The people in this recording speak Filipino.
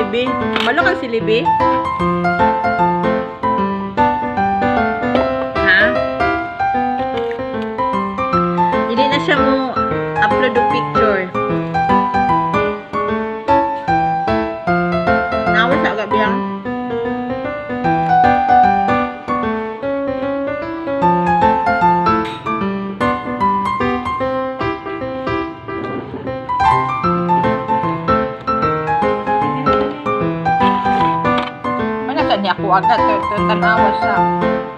Libi. Malo kang si Libi? Ha? Hindi na siya mo upload the picture. Nawas na agad biya. Niya ako agad tanawa siya.